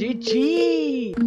GG!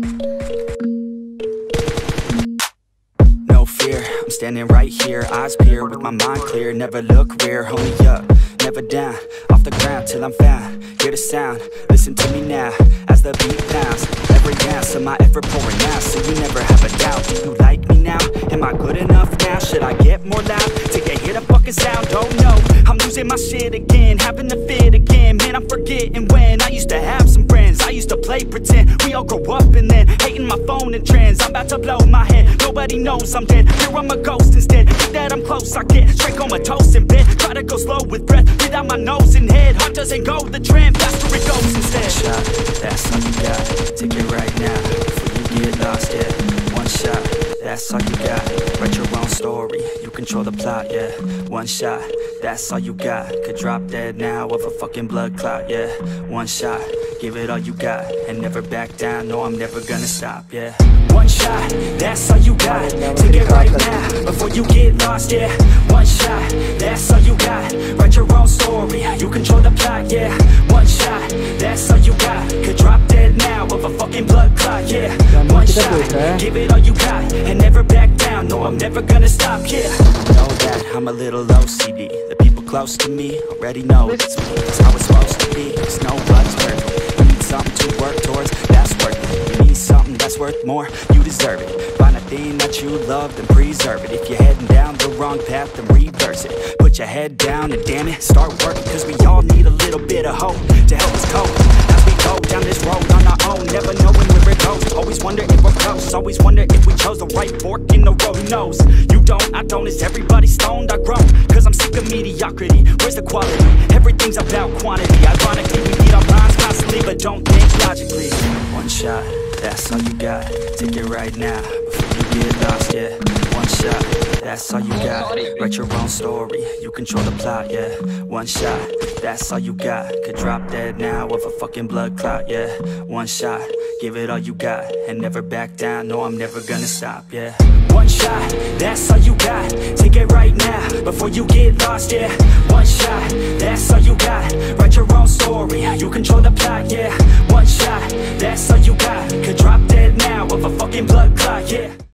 No fear, I'm standing right here, eyes peer, with my mind clear, never look rear, only up, never down, off the ground till I'm found, hear the sound, listen to me now, as the beat pounds, every ounce of my effort pouring out, so you never have a doubt, do you like me now, am I good enough now, should I get more loud, till you hear the fucking sound, oh no, I'm losing my shit again, having to fit again, man I'm forgetting when, I used to have some friends, I used to play pretend, we all grow up and then, hating my phone and trends, I'm about to blow my head, nobody knows I'm dead, here I'm a ghost instead, think that I'm close, I get straight comatose in bed, try to go slow with breath, breathe out my nose and head, heart doesn't go the trend, faster it goes instead. One shot, that's all you got, take it right now, before you get lost, yeah, one shot, that's all you got, write your own story, you control the plot, yeah, one shot, that's all you got, could drop dead now of a fucking blood clot, yeah, one shot, give it all you got, and never back down, no I'm never gonna stop, yeah, one shot, that's all you got, take it right now, before you get lost, yeah, one shot, that's all you got, write your own story, you control the plot, yeah, one shot, that's all you got, could drop dead now of a fucking blood clot, yeah, one shot, give it all you got, and never back down, no I'm never gonna stop, yeah, know that I'm a little OCD, the people close to me already know it's me, it's how it's supposed to be, cause nobody's perfect, you need something to work towards, that's worth it, you need something that's worth more, you deserve it, find a thing that you love, then preserve it, if you're heading down the wrong path, then reverse it, put your head down and damn it, start working, cause we all need a little bit of hope, to help us cope, as we go down this road on our own, never knowing where it goes, always wonder if we're close, always wonder if we chose the right fork in the road, who knows, you don't, I don't, is everybody stoned, I grow, cause I'm sick of mediocrity, where's the quality, everything's about quantity, ironically, we beat our minds constantly, but don't think logically, one shot, that's all you got, take it right now, before you get lost, yeah, one shot, that's all you got, write your own story, you control the plot, yeah, one shot, that's all you got, could drop dead now of a fucking blood clot, yeah, one shot, give it all you got, and never back down, no I'm never gonna stop, yeah, one shot, that's all you got, take it right now, before you get lost, yeah, one shot, that's all you got, write your own story, you control the plot, yeah, one shot, that's all you got, could drop dead now of a fucking blood clot, yeah.